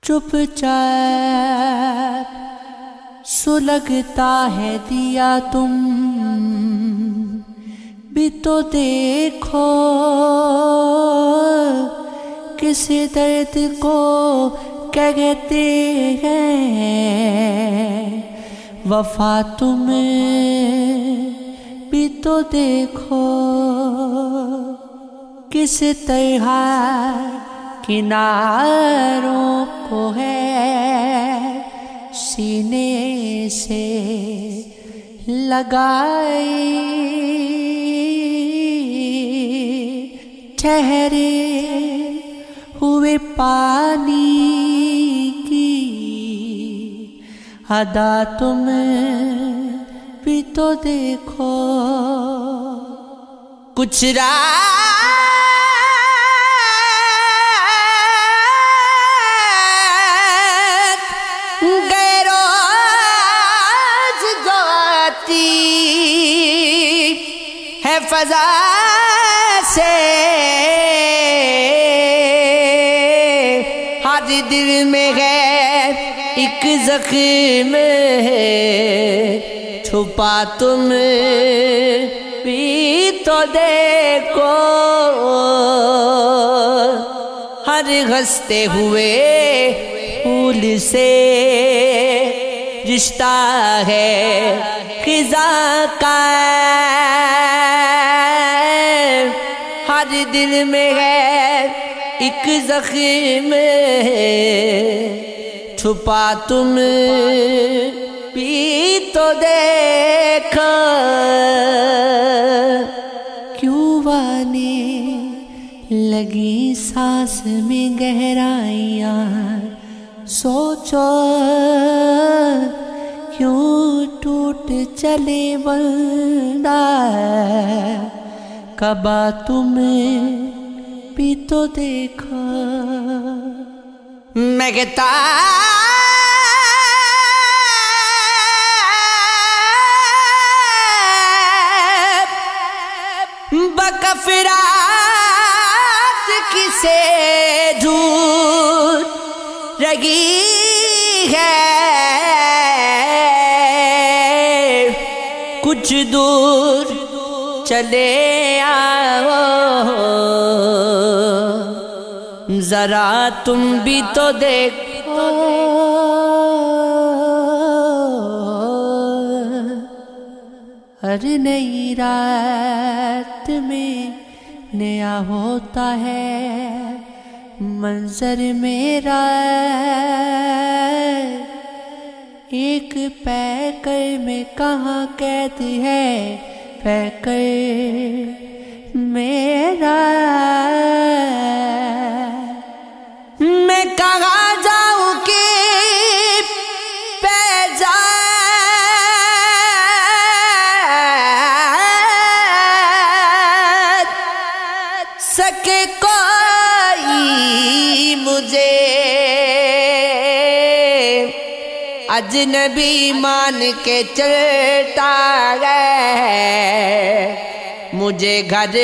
چپ چاپ سلگتا ہے دیا تم بھی تو دیکھو، کس درد کو کہتے ہیں وفا، تم بھی تو دیکھو کس طرح کناروں کو ہے سینے سے لگائی، ٹھہرے ہوئے پانی کی ادا تم بھی تو دیکھو، کچھ رات غیروز جو آتی ہے فضا سے، ہر دل میں ہے ایک زخم چھپا، تم بھی تو دیکھو، ہر ہنستے ہوئے پھول سے رشتہ ہے خزاں کا، ہر دل میں ہے ایک زخم چھپا، تم بھی تو دیکھو، کیوں آنے لگی سانس میں گہرائیاں، سوچو کیوں ٹوٹ چلے بندہ کعبہ، تم بھی تو دیکھو، مہکتا بکفرات کسے دور رہی ہے، کچھ دور چلے آؤ ذرا تم بھی تو دیکھو، ہر نئی رات میں نیا ہوتا ہے منظر میرا، ایک پیکر میں کہاں قید ہے پیکر میرا، میں کہاں جاؤں کہ پہ جا سکے کوئی مجھے، اجنبی مان کے چلتا ہے مجھے گھر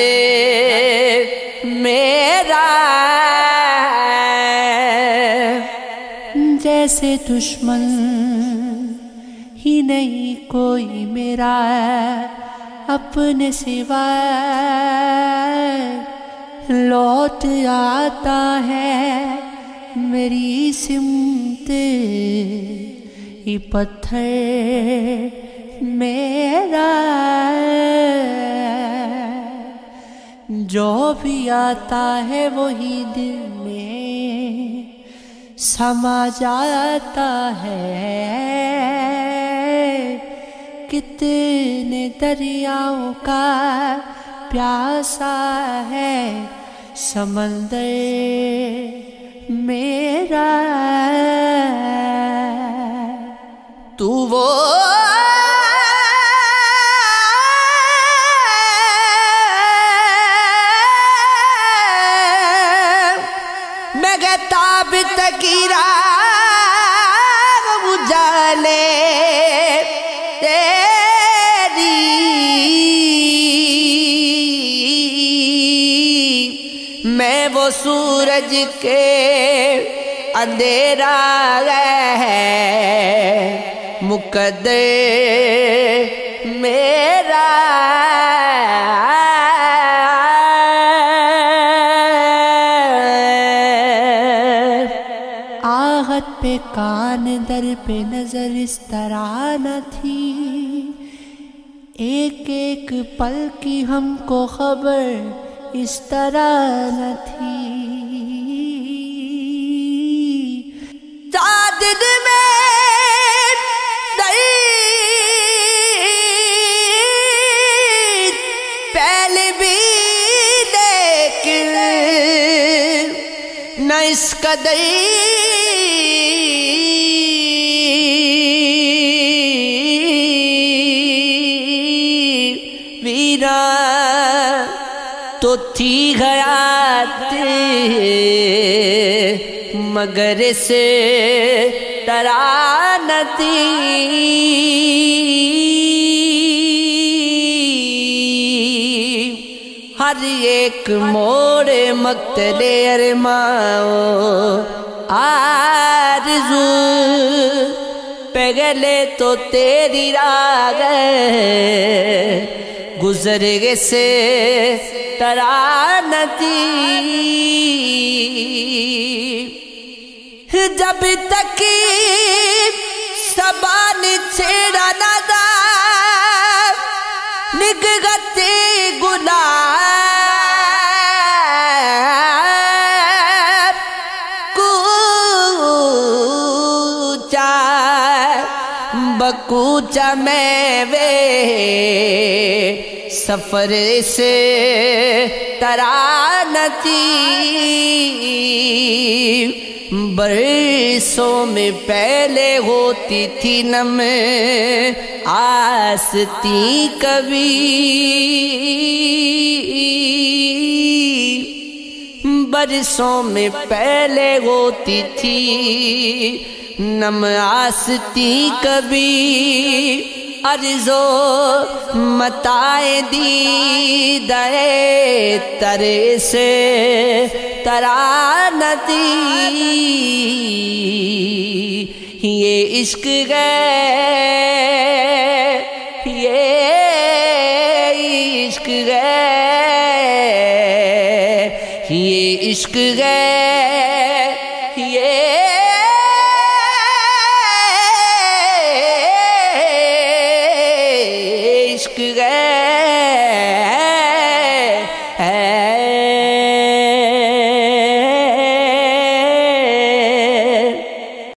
میرا، جیسے دشمن ہی نہیں کوئی میرا اپنے سوا، لوٹ آتا ہے میری سمت یہ پتھر میرا، جو بھی آتا ہے وہی دل میں سما جاتا ہے، کتنے دریاؤں کا پیاسا ہے سمندر میرا، تو وہ مہتاب تکیرا اجالے تیری، میں وہ سورج کے اندھیرا ہے مقدر میرا آہت پہ کان در پہ نظر اس طرح نہ تھی، ایک ایک پل کی ہم کو خبر اس طرح نہ تھی۔ دل میں دید پہلے بھی لیکن نہ اس قدر ویران تو تھی حیات مگر سے ترانتی، ہر ایک موڑ مقتل ارماں آرزو پہلے تو تیری راہ گزر گئے سے ترانتی، جب تک زبان چھیڑا نہ دا نگہتے گلاب کوچا بکوچا میں وے سفر سے ترانتی، برسوں میں پہلے ہوتی تھی نم آستی کبھی، برسوں میں پہلے ہوتی تھی نم آستی کبھی، عرضو متائے دیدے تر سے ترانتی، یہ عشق ہے یہ عشق ہے یہ عشق ہے